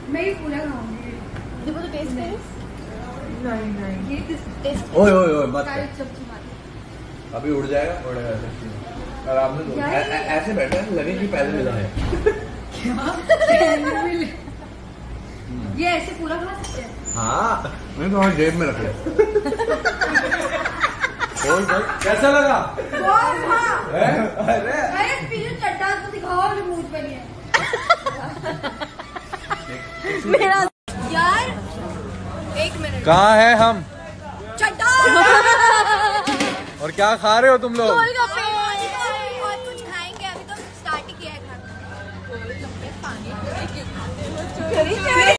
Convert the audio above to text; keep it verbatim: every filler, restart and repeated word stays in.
मैं ही पूरा खाऊंगी। देखो तो टेस्ट है। नहीं नहीं ये टेस्ट। ओए ओए ओए मत कर। सब्जी मार। अभी उड़ जाएगा उड़ेगा सच्ची। और आपने तो ऐसे बैठा है लगे कि पहले मिला है। क्या? ये ऐसे पूरा खा सकते हैं? हाँ मैं तो जेब में रख लिया। कैसा लगा? बहुत हाँ। अरे अरे पीछे चट्टा तो दिखाओ जो मुंह पे नहीं है। मेरा यार एक मिनट। कहाँ है हम? चट्टा। और क्या खा रहे हो तुम लोग? गोलगप्पे। बहुत कुछ खाएंगे अभी तो स्टार्ट ही किया है खाना। गोलगप्पे पानी।